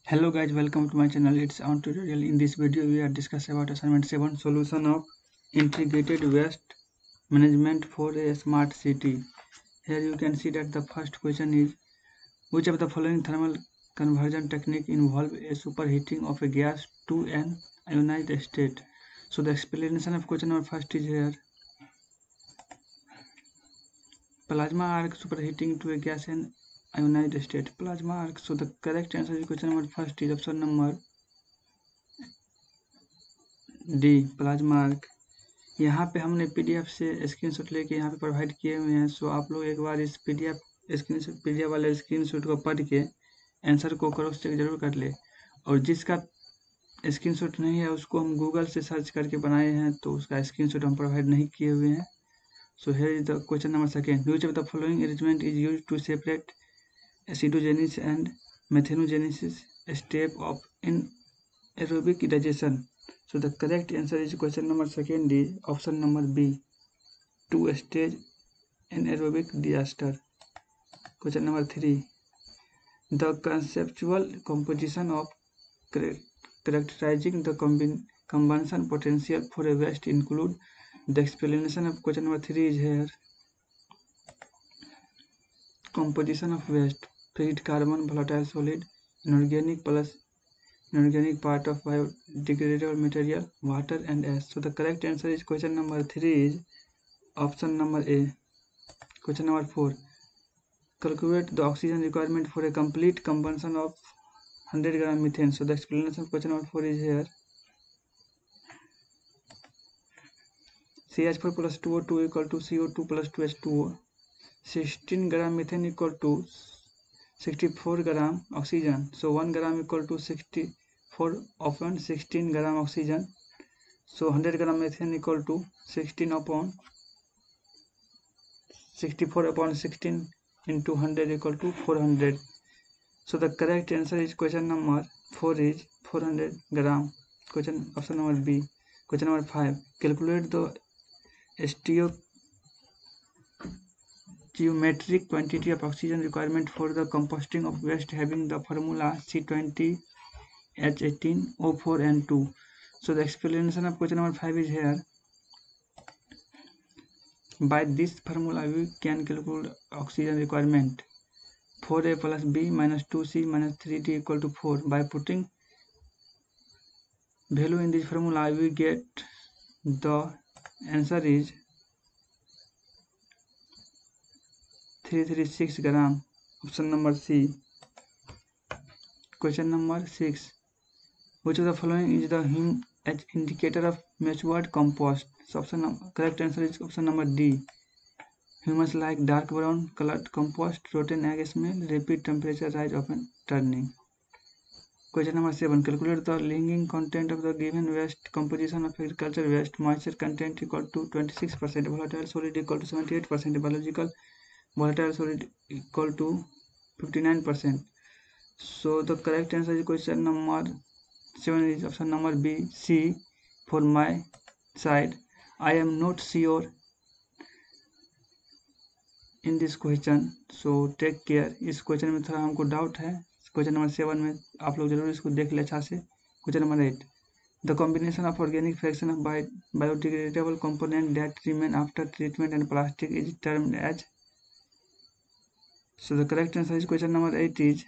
Hello guys, welcome to my channel. It's on tutorial. In this video, we are discussing about assignment 7 solution of integrated waste management for a smart city. Here you can see that the first question is which of the following thermal conversion technique involve a superheating of a gas to an ionized state. So the explanation of question number first is here. Plasma arc superheating to a gas and ionized state. Plasma arc. So the correct answer is question number first is option number D plasma arc. यहाँ पे हमने PDF से screenshot लेके यहाँ पे provide किए हुए हैं। सो आप लोग एक बार इस पीडीएफ वाले स्क्रीनशॉट को पढ़ के आंसर को क्रॉस चेक जरूर कर ले। और जिसका स्क्रीनशॉट नहीं है उसको हम गूगल से सर्च करके बनाए हैं, तो उसका स्क्रीनशॉट हम प्रोवाइड नहीं किए हुए हैं। So here is the question number second. Which of the following arrangement is used to separate acidogenesis and methanogenesis step of aerobic digestion. So the correct answer is question number second is option number B, two-stage anaerobic digester. Question number 3. The conceptual composition of characterizing the combustion potential for a waste include. The explanation of question number 3 is here. Composition of waste: fixed carbon, volatile solid, inorganic plus inorganic part of biodegradable material, water and ash. So the correct answer is question number 3 is option number A. Question number 4. Calculate the oxygen requirement for a complete combustion of 100 gram methane. So the explanation of question number 4 is here. CH4 plus 2O2 equal to CO2 plus 2H2O. 16 gram methane equal to 64 gram oxygen. So 1 gram equal to 64 upon 16 gram oxygen. So 100 gram methane equal to 16 upon 64 upon 16 into 100 equal to 400. So the correct answer is question number 4 is 400 gram. Question option number B. Question number 5. Calculate the stoichiometric quantity of oxygen requirement for the composting of waste having the formula C20H18O4 and 2. So the explanation of question number 5 is here. By this formula we can calculate oxygen requirement 4A plus B minus 2C minus 3D equal to 4. By putting value in this formula we get the answer is 336 gram. Option number C. Question number 6. Which of the following is the indicator of matured compost? So correct answer is option number D. Humus like dark brown colored compost, rotten egg smell, rapid temperature rise often turning. Question number 7. Calculate the linking content of the given waste composition of agriculture waste. Moisture content equal to 26%, volatile solid equal to 78%, biological volatile solid equal to 59%. So the correct answer is question number 7 is option number B, C. For my side, I am not sure in this question, so take care. इस question में थोड़ा हमको doubt है। Question number 7 में आप लोग जरूर इसको देख ले अच्छा से। Question number 8. The combination of organic fraction of biodegradable component that remain after treatment and plastic is termed as. So the correct answer is question number 8 is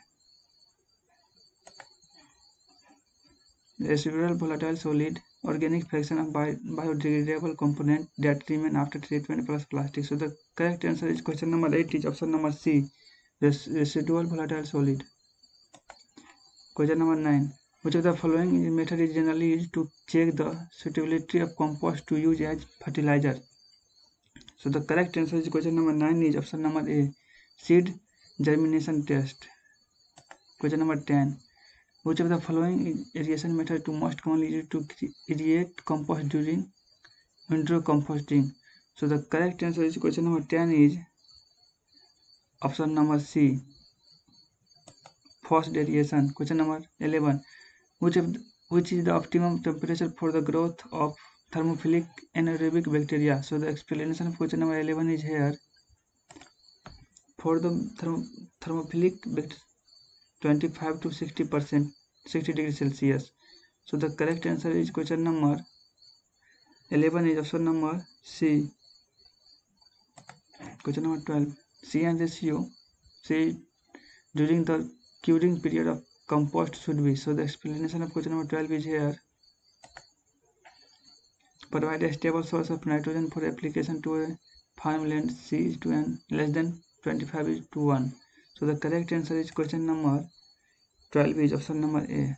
residual volatile solid organic fraction of biodegradable component that remain after treatment plus plastic. So the correct answer is question number 8 is option number C, residual volatile solid. Question number 9. Which of the following method is generally used to check the suitability of compost to use as fertilizer? So the correct answer is question number 9 is option number A, seed germination test. Question number 10. Which of the following irrigation method to most commonly used to irrigate compost during winter composting? So the correct answer is question number 10 is option number C, forced irrigation. Question number 11. Which is the optimum temperature for the growth of thermophilic anaerobic bacteria? So the explanation of question number 11 is here. For the thermophilic bacteria, 25 to 60% 60 degrees Celsius. So the correct answer is question number 11 is option number C. Question number 12. CN ratio, C during the curing period of compost should be. So the explanation of question number 12 is here. Provide a stable source of nitrogen for application to a farmland. C is to n less than 25 is to 1. So the correct answer is question number 12 is option number A.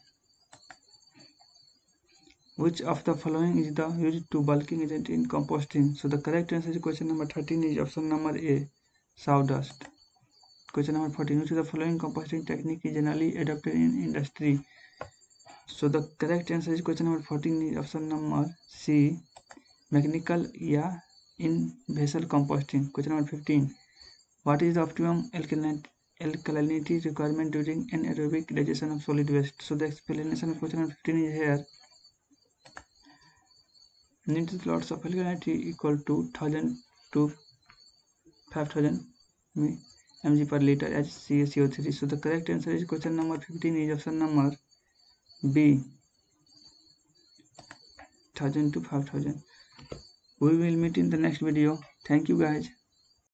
Which of the following is the used to bulking agent in composting? So the correct answer is question number 13 is option number A, sawdust. Question number 14. Which of the following composting technique is generally adopted in industry? So the correct answer is question number 14 is option number C, mechanical या in vessel composting. Question number 15. What is the optimum alkalinity requirement during anaerobic digestion of solid waste? So the explanation of question number 15 is here. Needed lots of alkalinity equal to 1000 to 5000 mg per liter HCaCO3. So the correct answer is question number 15 is option number B, 1000 to 5000. We will meet in the next video. Thank you guys.